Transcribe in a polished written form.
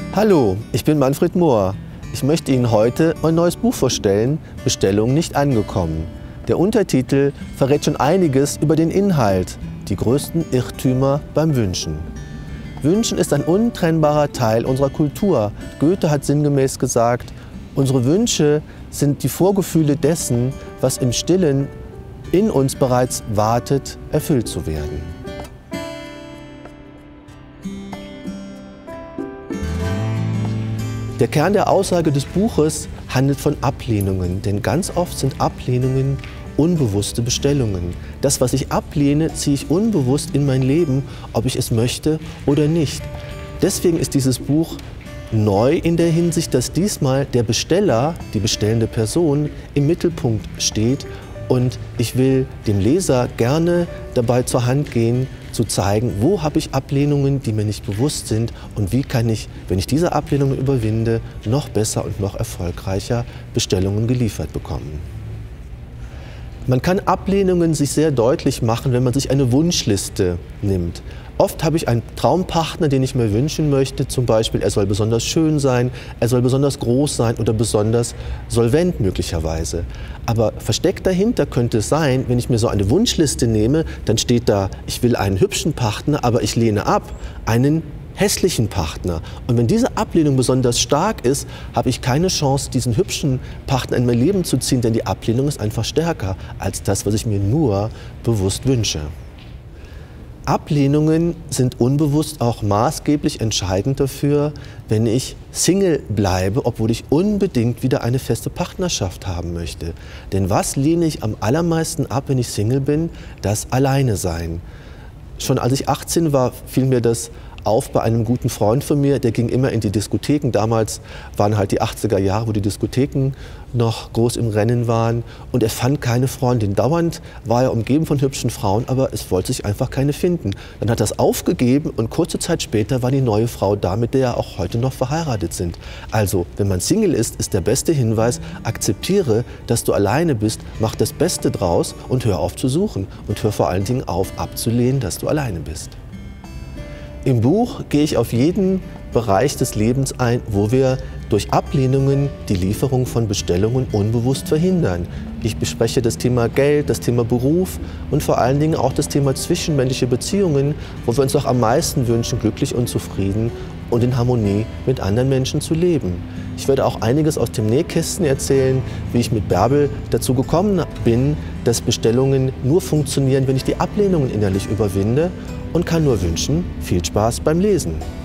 Hallo, ich bin Manfred Mohr. Ich möchte Ihnen heute mein neues Buch vorstellen, Bestellung nicht angekommen. Der Untertitel verrät schon einiges über den Inhalt, die größten Irrtümer beim Wünschen. Wünschen ist ein untrennbarer Teil unserer Kultur. Goethe hat sinngemäß gesagt, unsere Wünsche sind die Vorgefühle dessen, was im Stillen in uns bereits wartet, erfüllt zu werden. Der Kern der Aussage des Buches handelt von Ablehnungen, denn ganz oft sind Ablehnungen unbewusste Bestellungen. Das, was ich ablehne, ziehe ich unbewusst in mein Leben, ob ich es möchte oder nicht. Deswegen ist dieses Buch neu in der Hinsicht, dass diesmal der Besteller, die bestellende Person, im Mittelpunkt steht. Und ich will dem Leser gerne dabei zur Hand gehen, zu zeigen, wo habe ich Ablehnungen, die mir nicht bewusst sind und wie kann ich, wenn ich diese Ablehnungen überwinde, noch besser und noch erfolgreicher Bestellungen geliefert bekommen. Man kann Ablehnungen sich sehr deutlich machen, wenn man sich eine Wunschliste nimmt. Oft habe ich einen Traumpartner, den ich mir wünschen möchte, zum Beispiel, er soll besonders schön sein, er soll besonders groß sein oder besonders solvent möglicherweise. Aber versteckt dahinter könnte es sein, wenn ich mir so eine Wunschliste nehme, dann steht da, ich will einen hübschen Partner, aber ich lehne ab einen hässlichen Partner. Und wenn diese Ablehnung besonders stark ist, habe ich keine Chance, diesen hübschen Partner in mein Leben zu ziehen, denn die Ablehnung ist einfach stärker als das, was ich mir nur bewusst wünsche. Ablehnungen sind unbewusst auch maßgeblich entscheidend dafür, wenn ich Single bleibe, obwohl ich unbedingt wieder eine feste Partnerschaft haben möchte. Denn was lehne ich am allermeisten ab, wenn ich Single bin? Das Alleine-Sein. Schon als ich 18 war, fiel mir das auf bei einem guten Freund von mir, der ging immer in die Diskotheken. Damals waren halt die 80er Jahre, wo die Diskotheken noch groß im Rennen waren. Und er fand keine Freundin. Dauernd war er umgeben von hübschen Frauen, aber es wollte sich einfach keine finden. Dann hat er das aufgegeben und kurze Zeit später war die neue Frau da, mit der er auch heute noch verheiratet sind. Also, wenn man Single ist, ist der beste Hinweis, akzeptiere, dass du alleine bist, mach das Beste draus und hör auf zu suchen. Und hör vor allen Dingen auf, abzulehnen, dass du alleine bist. Im Buch gehe ich auf jeden Bereich des Lebens ein, wo wir durch Ablehnungen die Lieferung von Bestellungen unbewusst verhindern. Ich bespreche das Thema Geld, das Thema Beruf und vor allen Dingen auch das Thema zwischenmenschliche Beziehungen, wo wir uns doch am meisten wünschen, glücklich und zufrieden und in Harmonie mit anderen Menschen zu leben. Ich werde auch einiges aus dem Nähkästchen erzählen, wie ich mit Bärbel dazu gekommen bin, dass Bestellungen nur funktionieren, wenn ich die Ablehnungen innerlich überwinde, und kann nur wünschen, viel Spaß beim Lesen.